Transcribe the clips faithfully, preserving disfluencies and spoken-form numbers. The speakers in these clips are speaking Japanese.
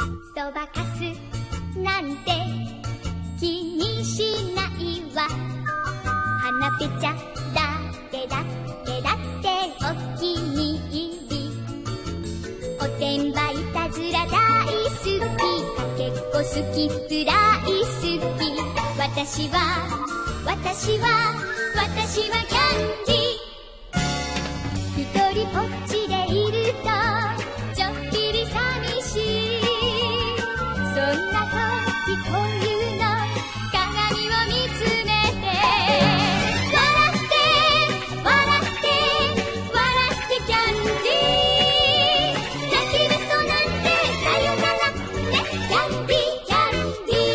そばかすなんて気にしないわ。花ぺちゃだってだってだってお気に入り。おてんばいたずら大好き、かけっこ好きフライ好き。私は私は私はキャンディー。一人ぽっちでいるとちょっぴり寂しい。そんな時こういうの鏡を見つめて笑って笑って笑ってキャンディー。泣きべそなんてさよならね、キャンディーキャンディ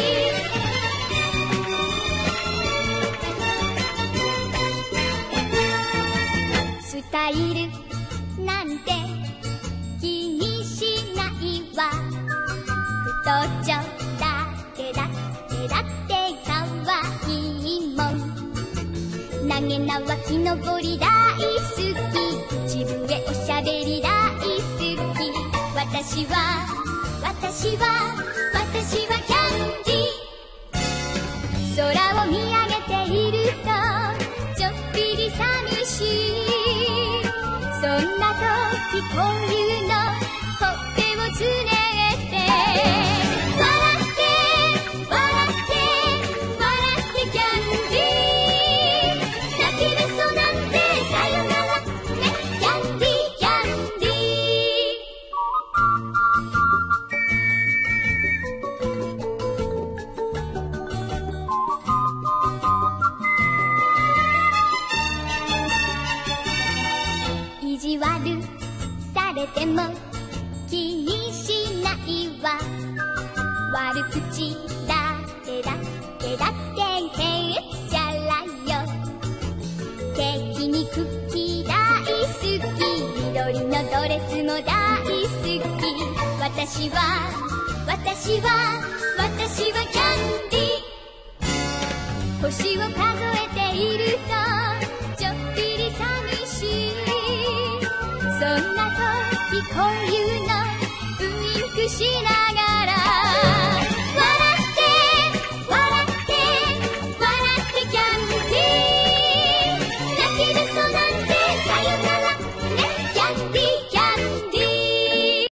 ー。スタイルなんて気にしないわ。太っちょだってだってだってかわいいもん。投げ縄木登り大好き、口笛おしゃべり大好き。私は私は私はキャンディー。空を見上げているとちょっぴり寂しい。そんな時こういうのほっぺをつねって笑って笑って笑ってキャンディー。泣きべそなんてさよならね、キャンディーキャンディー。意地悪されても気にしないわ。悪口だってだってだってへっちゃらよ。ケーキにクッキー大好き、緑のドレスも大好き。私は私は私はキャンディー。星を数えているとちょっぴり寂しい。そんな時こういうのウインクしながら